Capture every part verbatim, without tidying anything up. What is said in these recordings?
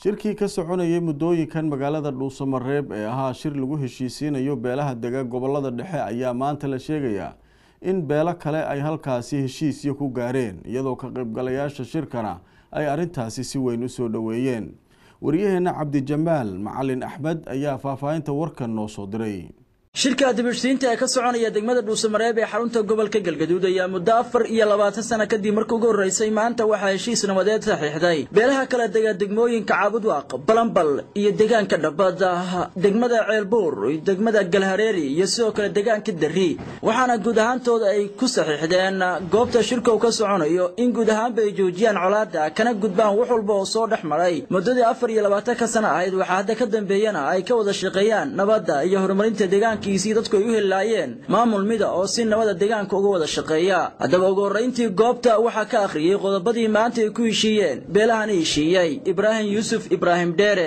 shirkii ka soconayay muddooyinkan magaalada Dhuusamareeb ee ahaa shir lagu heshiisiinayo beelaha dega gobolada dhexe ayaa maanta la sheegayaa in beelo kale ay halkaasi heshiisyo ku gaareen iyadoo ka qaybgalayaasha shirkana ay arintaasi si weyn u soo dhaweeyeen wariyaheena Cabdi Jamaal Macalin Axmed ayaa faahfaahinta warkan noo soo diray shirka dibadhsiinta ee ka soconaya degmada Dhuusamareeb ee xarunta gobolka Galgaduud ayaa muddo afar iyo labaatan sano kadib markii ugu horeysay maanta waxa heshiis nabadeed saxiixday beelaha kala dega degmooyinka Caabudwaaq, Balambal iyo deegaanka Dhabada, degmada Ceelbuur, degmada Galhareeri iyo sidoo kale deegaanka Darri waxaana guud ahaantooda ay ku saxiixdeen goobta shirka ka soconayo in guud ahaan bay joojiyaan colaadda kana gudbaan wax walba oo soo dhaxmaray muddadii afar iyo labaatan sano ahayd waxa hadda ka dambeeyana ay ka wada shaqeeyaan nabadda iyo horumarinta deegaanka kiisi dadku ay u helayeen maamul mida oo si nabada deegaanka uga wada shaqeeya hadaba ugu horeyntii goobta waxa ka akhriyay qodobadii maanta ay ku heshiiyeen beelahan heshiiyay Ibraahim Yusuf Ibraahim Dheere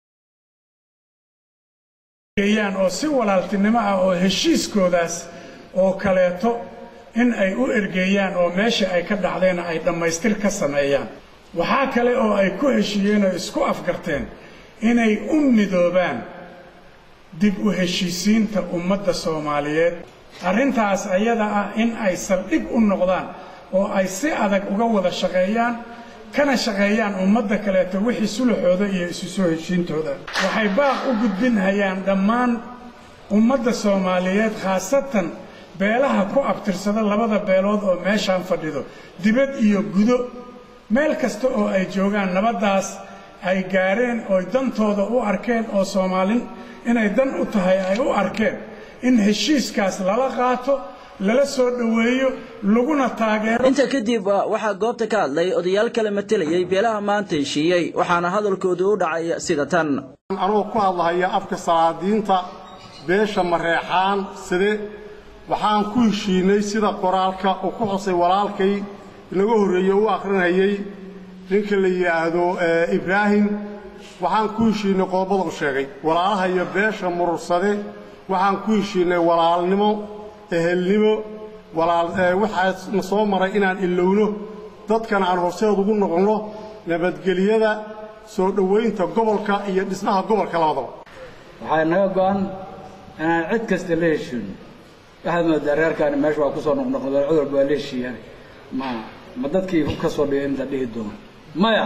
ayaan oo si walaaltinimo ah oo heshiiskoodaas oo kaleeto in ay u ergeeyaan oo meesha ay ka dhacdeen ay dhameystir ka sameeyaan waxa kale oo ay ku heshiiyeen oo isku afgarteen inay u midoobaan dib u heshiisiinta ummadda Soomaaliyeed arintaas ayada ah in ay saldhig u noqdaan oo ay si adag uga wada shaqeeyaan kana shaqeeyaan ummadda kale ta wixii sulxooda iyo isu soo heshiintooda waxay baaq u gudbinayaan dhammaan ummadda Soomaaliyeed khaasatan beelaha ku abtirsada labada beelood oo meeshaan fadhido dibad iyo gudo meel kasta oo ay joogaan nabadaas ay gaareen oo dantooda u arkeen oo Soomaalin inay dan u tahay ay u arkeen in heshiiskaas lala qaato lala soo dhaweeyo laguna taageero inta kadib waxa goobta ka hadlay odayaal kale matalayay beelaha maanta heshiiyay waxaana hadalkoodu u dhacay sida tan anoo ku hadlaya afka salaadiinta beesha Mareexaan sida waxaan ku heshiinay sida qoraalka oo ku xusay walaalkay inaga horeeyay oo akhrinayay ninka la yiraahdo Ibraahim waxaan ku heshiinay qodobada uu sheegay walaalaha iyo beesha murursade waxaan ku heshiinay walaalnimo ehelnimo walaal waxa soo maray inaan ilowno dadkan aan horseed ugu noqono nabadgelyada soo dhaweynta gobolka iyo dhismaha gobolka labadaba waxay naga go'an inaan cid kasta la heshiino waxaad ma dareerkaan meesha waa ku soo noqnoqday cudur baa la heshiiyay ma ma dadkii ka soo dhigeen inta dhigi doon maya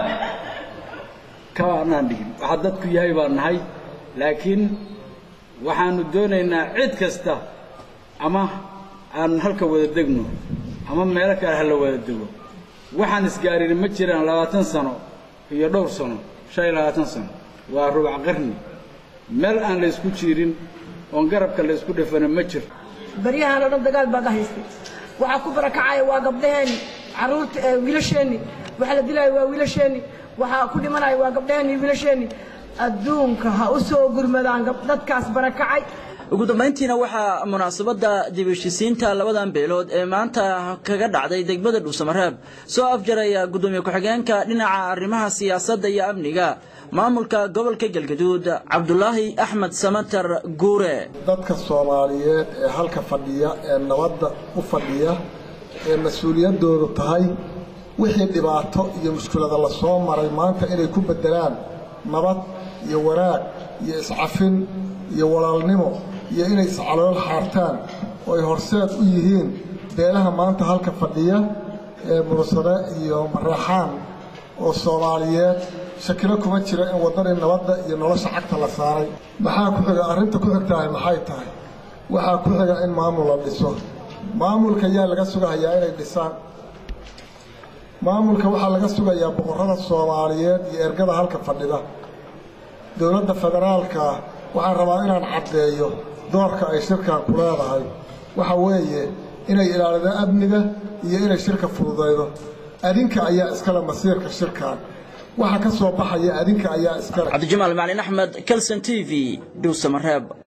kaanaan dhigin waxa dadku yahay baan nahay laakiin waxaanu doonaynaa cid kasta ama aan halka wada degno ama meel kale hal wada dego waxaan isgaarin ma jiraan labaatan sano iyo dhowr sano shan iyo labaatan sano waa ruuc qarni meel aan la isku jirin oo garabka la isku dhafana ma jiro bariyahan oo dagaal baa haystay waxa ku barakacay waa gabdhaheen caruurta wiilasheeni waxa la dilay waa wiilasheeni waxa ku dhimanay waa gabdhaheen wiilasheeni adduunka ha u soo gurmadaan dadkaas barakacay ugu dambeyntiina waxa munaasabada dib u heshiisiinta labadan beelood ee maanta kaga dhacday degmada Dhuusamareeb soo afjaraya gudoomiye ku-xigeenka dhinaca arrimaha siyaasadda iyo amniga maamulka gobolka Galgaduud Cabdullaahi Axmed Samatar Guure dadka Soomaaliyeed ee halka fadhiya ee nabadda u fadhiya ee mas'uuliyadoodu tahay wixii dhibaato iyo mushkilada la soo maray maanta inay ku bedelaan nabad iyo wanaag iyo iscafin iyo walaalnimo iyo inay iscalool xaartaan oo ay horseed u yihiin beelaha maanta halka fadhiya ee mursade iyo Mareexaan oo Soomaaliyeed shakilo kuma jira in wadada nabadda iyo nolosha cagta la saaray maxaa ku xiga arinta ku xigtahay maxay tahay waxa ku xiga in maamul la dhiso maamulka ayaa laga sugayaa inay dhisaan maamulka waxa laga sugayaa boqorada Soomaaliyeed iyo ergada halka fadhida dawladda federaalka waxaan rabaa inaan cadeeyo doorka ay shirkan ku leedahay waxa weeye inay ilaaliso amniga iyo inay shirka fududeydo adinka ayaa iskala masiirka shirkan waxa ka soo baxaya adinka ayaa iskala Cabdi Jamaal Macalin Axmed Kalsan T V Dhuusamareeb